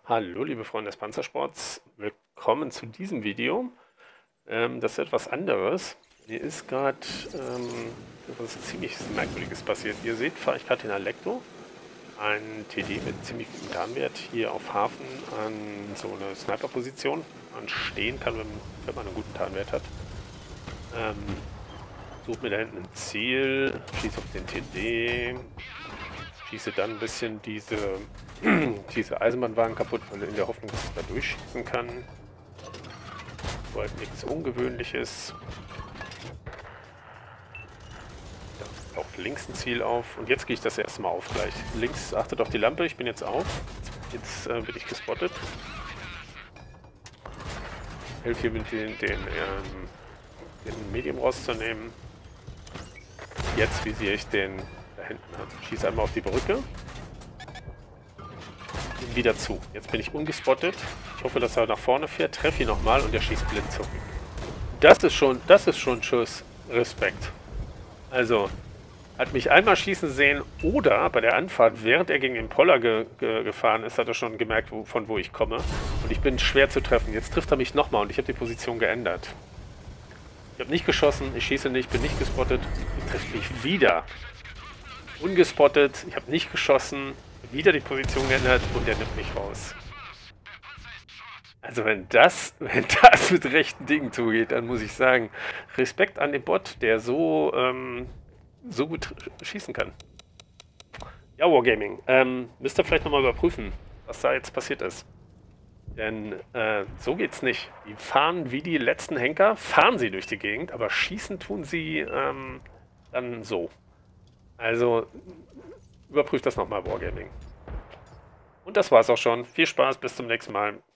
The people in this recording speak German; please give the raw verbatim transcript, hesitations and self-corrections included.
Hallo, liebe Freunde des Panzersports. Willkommen zu diesem Video. Ähm, das ist etwas anderes. Mir ist gerade ähm, etwas ziemlich Merkwürdiges passiert. Ihr seht, fahre ich gerade den Alecto, ein T D mit ziemlich gutem Tarnwert, hier auf Hafen an so eine Sniper-Position. Man stehen kann, wenn, wenn man einen guten Tarnwert hat. Ähm, suche mir da hinten ein Ziel, schieße auf den T D, schieße dann ein bisschen diese, diese Eisenbahnwagen kaputt, weil in der Hoffnung, dass ich da durchschießen kann. So halt nichts Ungewöhnliches. Da taucht links ein Ziel auf. Und jetzt gehe ich das erste Mal auf gleich. Links, achtet auf die Lampe, ich bin jetzt auf. Jetzt äh, bin ich gespottet. Helfe hier mit den, den, ähm, den Medium rauszunehmen. Jetzt visiere ich den da hinten an. Schieße einmal auf die Brücke. Wieder zu. Jetzt bin ich ungespottet. Ich hoffe, dass er nach vorne fährt. Treffe ihn nochmal und er schießt blind zurück. Das ist schon, das ist schon Schuss. Respekt. Also, hat mich einmal schießen sehen oder bei der Anfahrt, während er gegen den Poller ge ge gefahren ist, hat er schon gemerkt, wo, von wo ich komme. Und ich bin schwer zu treffen. Jetzt trifft er mich nochmal und ich habe die Position geändert. Ich habe nicht geschossen, ich schieße nicht, bin nicht gespottet. Er trifft mich wieder. Ungespottet, ich habe nicht geschossen, wieder die Position geändert und er nimmt mich raus. Also wenn das, wenn das mit rechten Dingen zugeht, dann muss ich sagen, Respekt an den Bot, der so, ähm, so gut schießen kann. Ja, Wargaming, ähm, müsst ihr vielleicht nochmal überprüfen, was da jetzt passiert ist. Denn äh, so geht's nicht. Die fahren wie die letzten Henker, fahren sie durch die Gegend, aber schießen tun sie ähm, dann so. Also überprüft das nochmal, Wargaming. Und das war's auch schon. Viel Spaß, bis zum nächsten Mal.